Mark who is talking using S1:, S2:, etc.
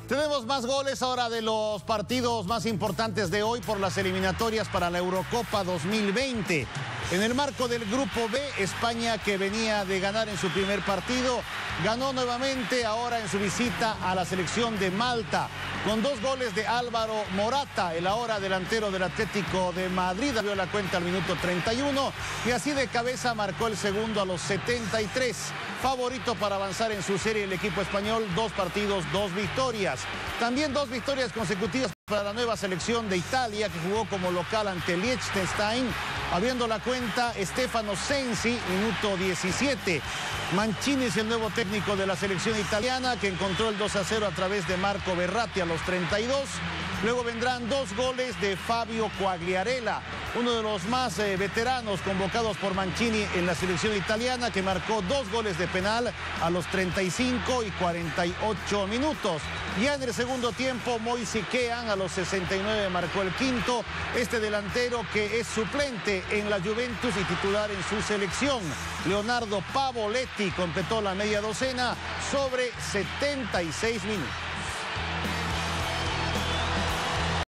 S1: Tenemos más goles ahora de los partidos más importantes de hoy por las eliminatorias para la Eurocopa 2020. En el marco del Grupo B, España, que venía de ganar en su primer partido, ganó nuevamente ahora en su visita a la selección de Malta, con 2 goles de Álvaro Morata, el ahora delantero del Atlético de Madrid. Abrió la cuenta al minuto 31 y así de cabeza marcó el segundo a los 73. Favorito para avanzar en su serie el equipo español, 2 partidos, 2 victorias. También 2 victorias consecutivas para la nueva selección de Italia, que jugó como local ante Liechtenstein. Abriendo la cuenta, Stefano Sensi, minuto 17. Mancini es el nuevo técnico de la selección italiana, que encontró el 2-0 a través de Marco Verratti a los 32. Luego vendrán 2 goles de Fabio Quagliarella, uno de los más veteranos convocados por Mancini en la selección italiana, que marcó 2 goles de penal a los 35 y 48 minutos. Ya en el segundo tiempo, Moise Kean a los 69 marcó el quinto. Este delantero que es suplente en la Juventus y titular en su selección. Leonardo Pavoletti completó la media docena sobre 76 minutos.